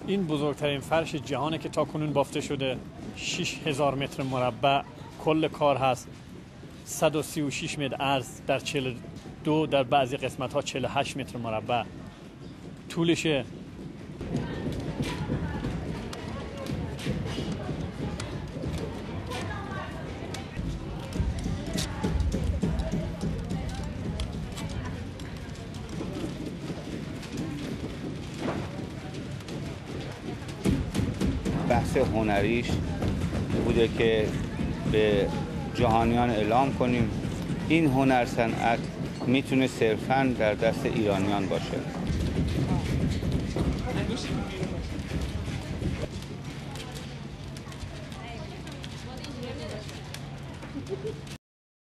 این بزرگترین فرش جهانه که تاکنون بافته شده. 6000 متر مربع کل کار هست. 136 متر عرض در 42، در بعضی قسمت ها 48 متر مربع طولشه. بحث هنریش بوده که به جهانیان اعلام کنیم این هنر صنعت میتونه صرفاً در دست ایرانیان باشه.